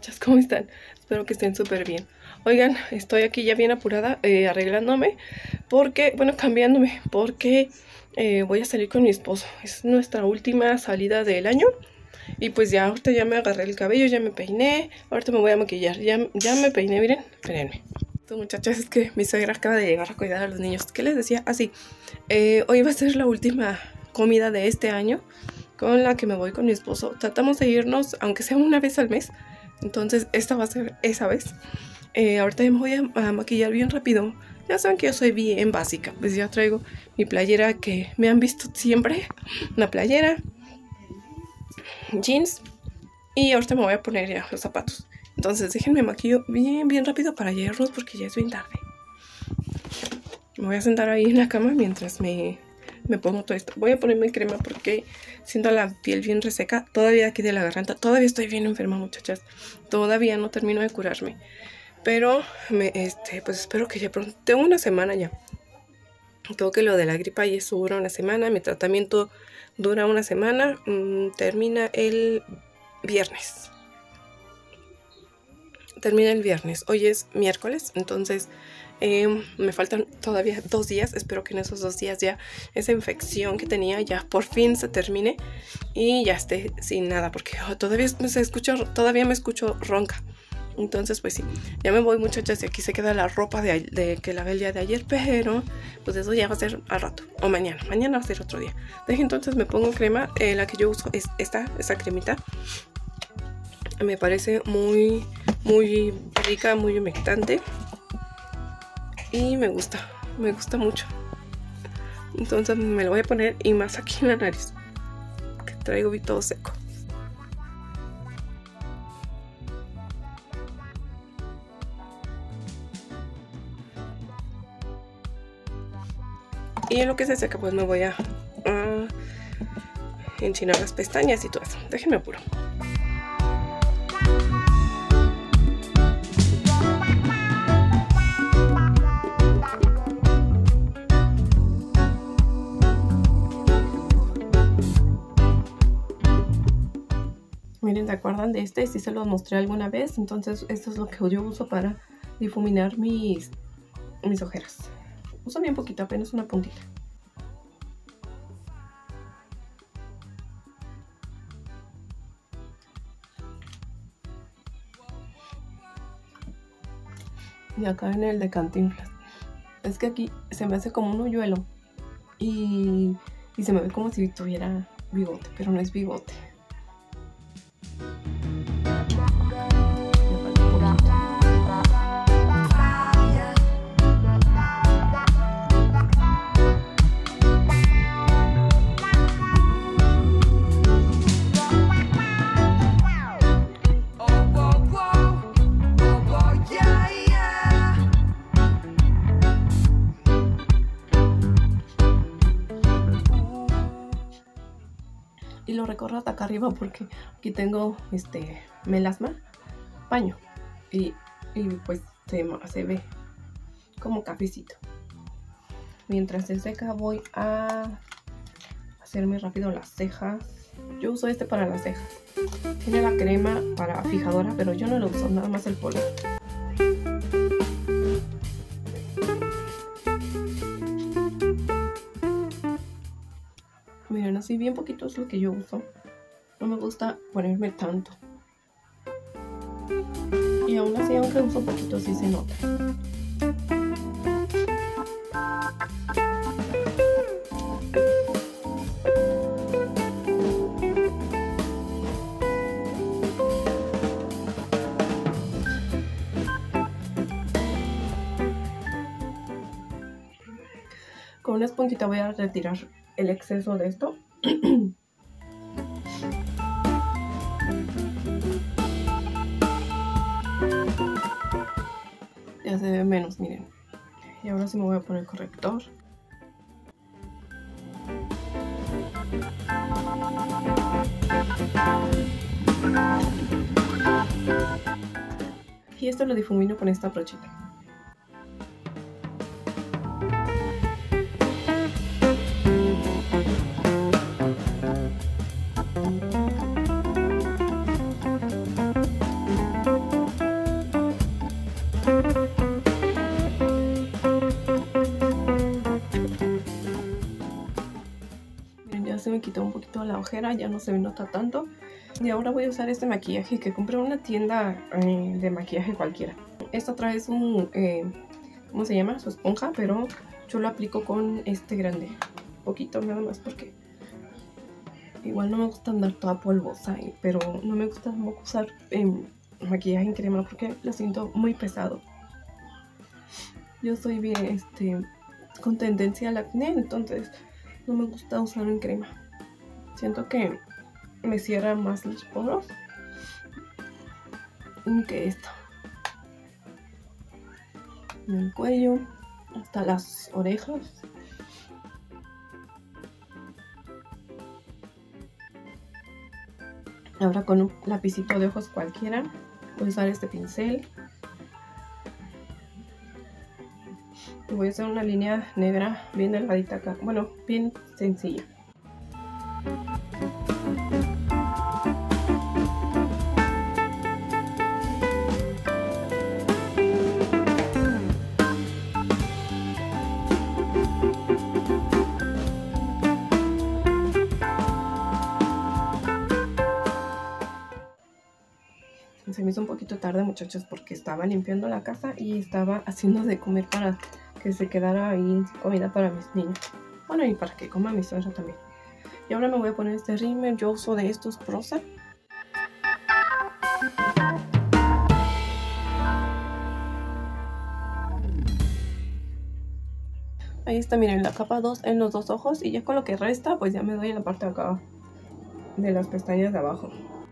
muchachas, ¿cómo están? Espero que estén súper bien. Oigan, estoy aquí ya bien apurada, arreglándome, porque, bueno, cambiándome, porque voy a salir con mi esposo. Es nuestra última salida del año. Y pues ya, ahorita ya me agarré el cabello, ya me peiné, ahorita me voy a maquillar. Ya me peiné, miren, espérenme. Muchachas, es que mi suegra acaba de llegar a cuidar a los niños. ¿Qué les decía? Así, hoy va a ser la última comida de este año con la que me voy con mi esposo. Tratamos de irnos, aunque sea una vez al mes. Entonces esta va a ser esa vez. Ahorita me voy a maquillar bien rápido. Ya saben que yo soy bien básica. Pues ya traigo mi playera que me han visto siempre. Una playera, jeans, y ahorita me voy a poner ya los zapatos. Entonces déjenme maquillo bien rápido para llegarnos porque ya es bien tarde. Me voy a sentar ahí en la cama mientras me pongo todo esto. Voy a ponerme crema porque siento la piel bien reseca. Todavía aquí de la garganta. Todavía estoy bien enferma, muchachas. Todavía no termino de curarme. Pero, pues espero que ya pronto. Tengo una semana ya. Creo que lo de la gripa y eso dura una semana. Mi tratamiento dura una semana. Termina el viernes. Hoy es miércoles, entonces me faltan todavía 2 días. Espero que en esos 2 días ya esa infección que tenía ya por fin se termine y ya esté sin nada, porque todavía me escucho ronca. Entonces pues sí, ya me voy, muchachas, y aquí se queda la ropa de que lavé el día de ayer, pero pues eso ya va a ser al rato o mañana va a ser otro día. Entonces me pongo crema, la que yo uso es esta cremita. Me parece muy rica, muy humectante y me gusta mucho. Entonces me lo voy a poner, y más aquí en la nariz, que traigo todo seco. Y en lo que se seca pues me voy a enchinar las pestañas y todo eso. Déjenme apuro. Miren, ¿se acuerdan de este? Sí se los mostré alguna vez. Entonces esto es lo que yo uso para difuminar mis ojeras. Uso bien poquito, apenas una puntita. Y acá en el de Cantinflas. Es que aquí se me hace como un hoyuelo. Y se me ve como si tuviera bigote, pero no es bigote. Y lo recorro hasta acá arriba porque aquí tengo melasma, paño, y pues se ve como cafecito. Mientras se seca voy a hacerme rápido las cejas. Yo uso para las cejas. Tiene la crema para fijadora, pero yo no lo uso, nada más el polvo. Miren, así bien poquito es lo que yo uso. No me gusta ponerme tanto. Y aún así, aunque uso poquito, sí se nota. Con una esponjita voy a retirar el exceso de esto. Ya se ve menos, miren. Y ahora sí me voy a poner corrector. Y esto lo difumino con esta brochita. ya se me quitó un poquito la ojera, ya no se me nota tanto. Y ahora voy a usar este maquillaje que compré en una tienda de maquillaje cualquiera. Esto trae un, ¿cómo se llama? Su esponja, pero yo lo aplico con este grande. Poquito nada más porque igual no me gusta andar toda polvosa, pero no me gusta tampoco usar maquillaje en crema porque lo siento muy pesado. Yo soy bien con tendencia al acné, entonces no me gusta usarlo en crema. Siento que me cierra más los poros que esto. En el cuello, hasta las orejas. Ahora con un lapicito de ojos cualquiera voy a usar este pincel. Y voy a hacer una línea negra bien delgadita acá. Bueno, bien sencilla. Se me hizo un poquito tarde, muchachos, porque estaba limpiando la casa y estaba haciendo de comer para que se quedara ahí comida para mis niños. Bueno, y para que coma mi suegra también. Y ahora me voy a poner este rímel. Yo uso de estos Prosa. Ahí está, miren, la capa 2 en los dos ojos. Y ya con lo que resta, pues ya me doy en la parte de acá de las pestañas de abajo.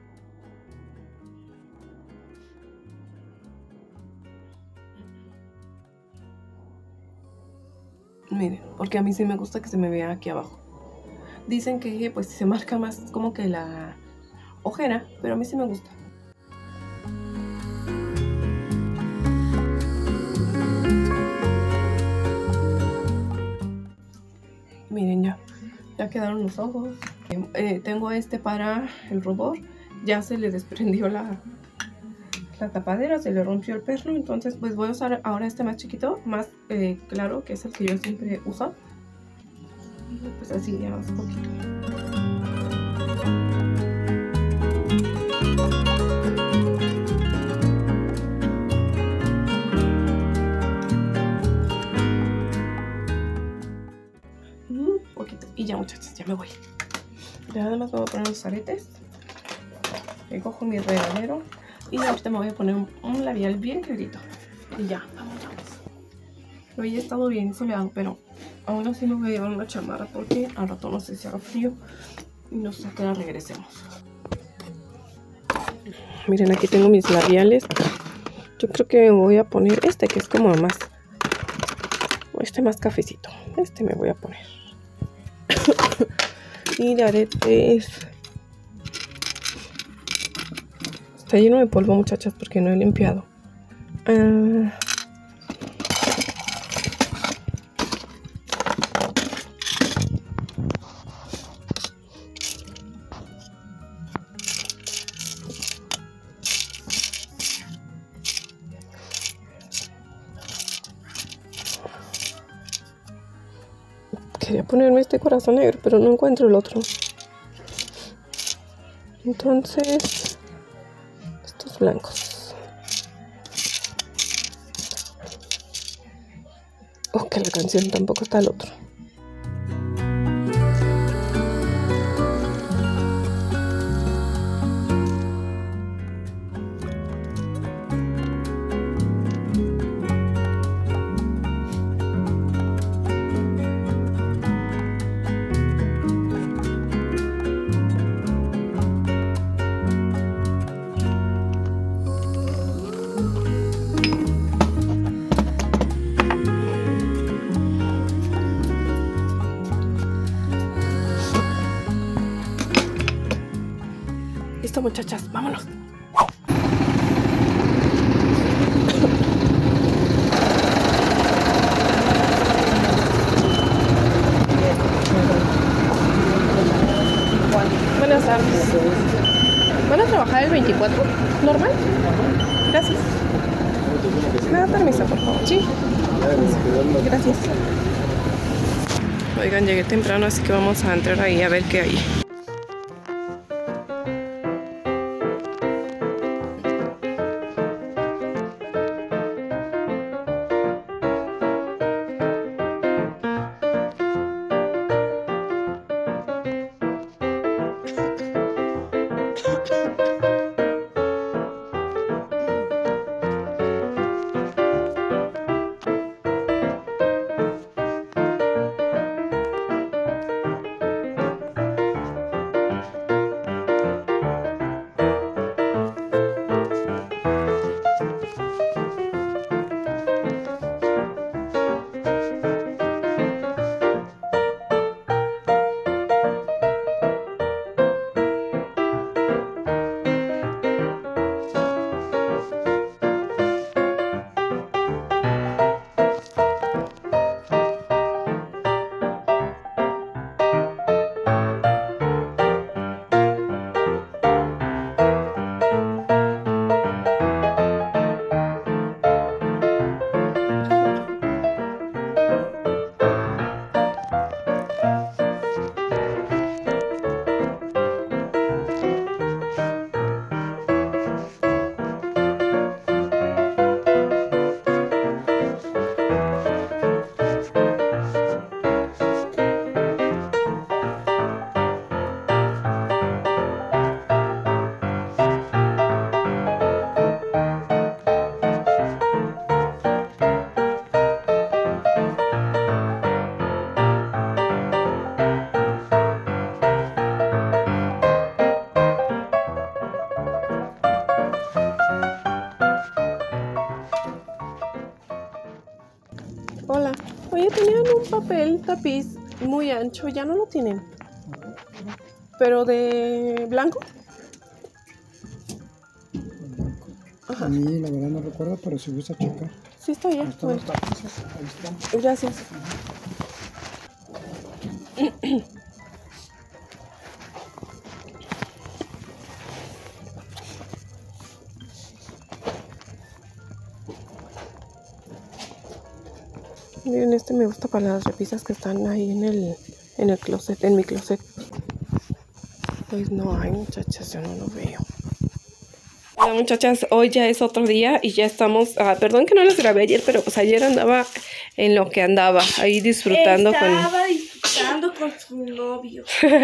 Miren, porque a mí sí me gusta que se me vea aquí abajo. Dicen que pues se marca más como que la ojera, pero a mí sí me gusta. Miren, ya quedaron los ojos. Tengo este para el rubor. Ya se le desprendió la tapadera, se le rompió el perno. Entonces pues voy a usar ahora este más chiquito, más claro, que es el que yo siempre uso. Y pues así ya más poquito. Poquito. Y ya, muchachos, ya me voy. Ya nada más me voy a poner los aretes. Cojo mi regadero. Y ahorita me voy a poner un labial bien clarito. Y ya, vamos. Hoy he estado bien soleado, pero aún así me voy a llevar una chamarra porque al rato no sé si haga frío. Y no sé a qué hora regresemos. Miren, aquí tengo mis labiales. Yo creo que me voy a poner este, que es como más... más cafecito. Este me voy a poner. Y de aretes... Está lleno de polvo, muchachas, porque no he limpiado. Quería ponerme este corazón negro, pero no encuentro el otro. Entonces... blancos. Que la canción tampoco está el otro. Listo, muchachas, vámonos. Buenas tardes. ¿Van a trabajar el 24? ¿Normal? Gracias. ¿Me da permiso, por favor? Sí. Gracias. Oigan, llegué temprano, así que vamos a entrar ahí a ver qué hay. Hola, oye, tenían un papel tapiz muy ancho, ya no lo tienen. ¿Pero de blanco? Ajá. A mí la verdad no recuerdo, pero si gusta checar. Sí, está bien. Están los tapices, ahí están. Gracias. Miren, este me gusta para las repisas que están ahí en el closet, en mi closet. Pues no hay, muchachas, yo no lo veo. Hola, muchachas, hoy ya es otro día y ya estamos, perdón que no les grabé ayer, pero pues ayer andaba en lo que andaba, ahí disfrutando disfrutando con su novio.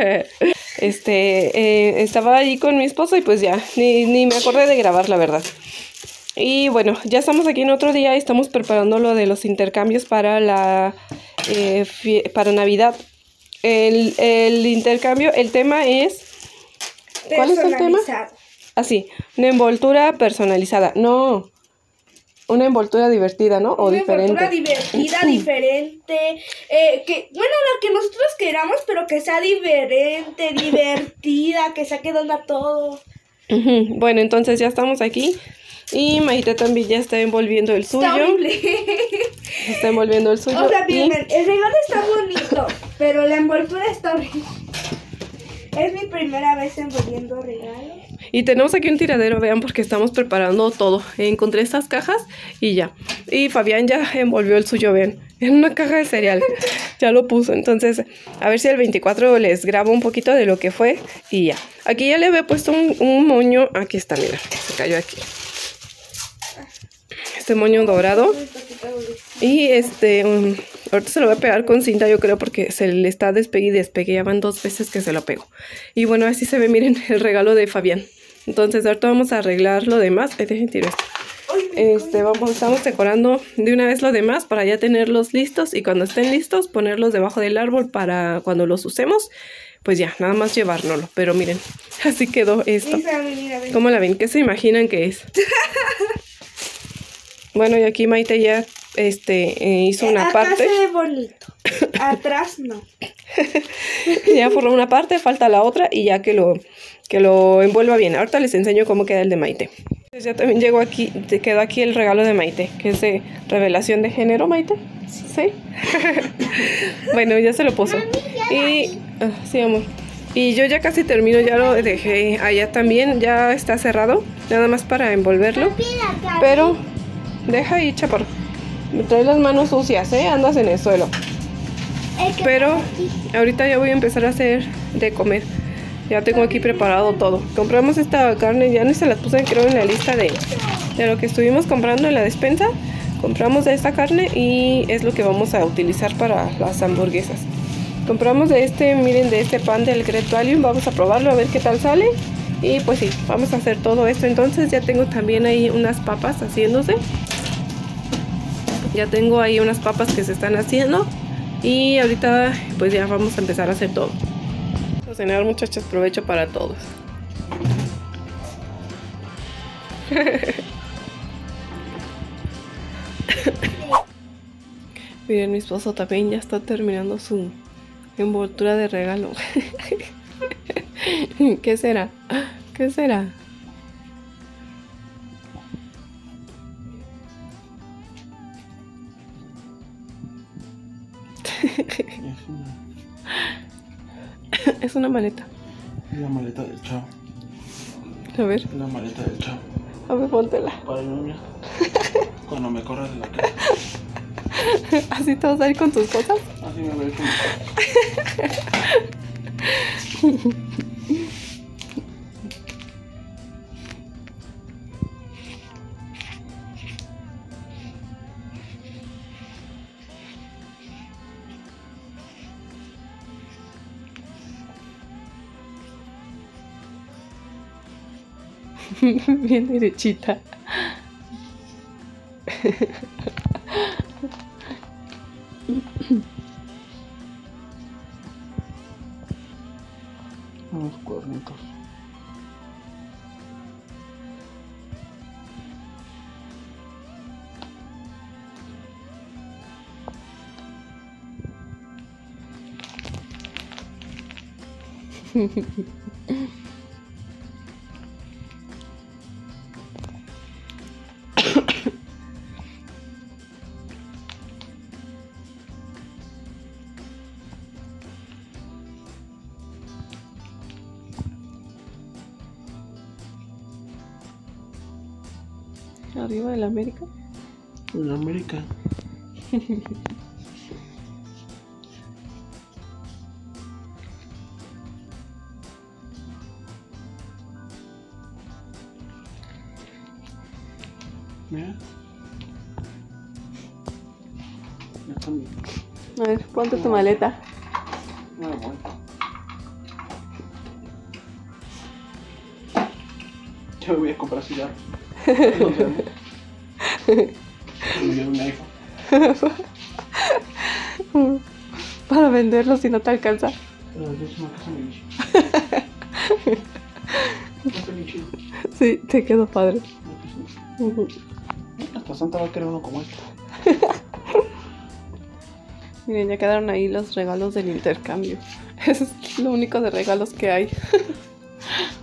Estaba ahí con mi esposo y pues ya, ni me acordé de grabar, la verdad. Y bueno, ya estamos aquí en otro día y estamos preparando lo de los intercambios para para Navidad. El intercambio, el tema es... ¿Cuál es el tema? Así, una envoltura personalizada. No, una envoltura divertida, ¿no? O diferente. Una envoltura divertida, diferente. La que nosotros queramos, pero que sea diferente, divertida, que saque de onda todo. Bueno, entonces ya estamos aquí. Y Maite también ya está envolviendo el suyo. Está horrible. Está envolviendo el suyo. O sea, miren, el regalo está bonito, pero la envoltura está horrible. Es mi primera vez envolviendo regalos. Y tenemos aquí un tiradero, vean, porque estamos preparando todo. Encontré estas cajas y ya. Y Fabián ya envolvió el suyo, vean, en una caja de cereal. Ya lo puso. Entonces, a ver si el 24 les grabo un poquito de lo que fue y ya. Aquí ya le había puesto un moño. Aquí está, mira, se cayó aquí. Este moño dorado. Y ahorita se lo voy a pegar con cinta, yo creo, porque se le está despegue y despegue. Ya van 2 veces que se lo pego. Y bueno, así se ve, miren, el regalo de Fabián. Entonces ahorita vamos a arreglar lo demás. Dejen tirar esto. Estamos decorando de una vez lo demás para ya tenerlos listos. Y cuando estén listos, ponerlos debajo del árbol para cuando los usemos. Pues ya, nada más llevárnoslo. Pero miren, así quedó esto. ¿Cómo la ven? ¿Qué se imaginan que es? Bueno, y aquí Maite ya hizo una parte. Acá se ve bonito. Atrás no. Ya formó una parte, falta la otra y ya que lo envuelva bien. Ahorita les enseño cómo queda el de Maite. Entonces ya también llegó aquí, quedó aquí el regalo de Maite, que es de revelación de género, Maite. ¿Sí? Bueno, ya se lo puso. Y sí, amor. Y yo ya casi termino, ya lo dejé allá también, ya está cerrado, nada más para envolverlo. Pero deja ahí, chaparro. Me trae las manos sucias, andas en el suelo. Pero ahorita ya voy a empezar a hacer de comer. Ya tengo aquí preparado todo. Compramos esta carne, ya no se las puse creo en la lista de lo que estuvimos comprando en la despensa. Compramos de esta carne y es lo que vamos a utilizar para las hamburguesas. Compramos de este, miren, de este pan del Great Value. Vamos a probarlo a ver qué tal sale. Y pues sí, vamos a hacer todo esto. Entonces ya tengo también ahí unas papas haciéndose. Ya tengo ahí unas papas que se están haciendo. Y ahorita pues ya vamos a empezar a hacer todo. A cenar, muchachos, provecho para todos. Miren, mi esposo también ya está terminando su envoltura de regalo. ¿Qué será? ¿Qué será? Es una maleta. La maleta del Chavo. A ver. La maleta del Chavo. A ver, póntela. Para el niño. Cuando me corra de la casa. ¿Así te vas a ir con tus cosas? Así me voy con Bien derechita. unos cuernitos. Arriba del América. En América. Mira. Ya están. A ver, ponte tu maleta. No, bueno. Yo me voy a comprar cigarros. Nos vemos. Me dio un iPhone. Para venderlo si no te alcanza. Pero yo soy una casa muy chido. Sí, te quedó padre. Hasta Santa va a querer uno como este. Miren, ya quedaron ahí los regalos del intercambio. Es lo único de regalos que hay.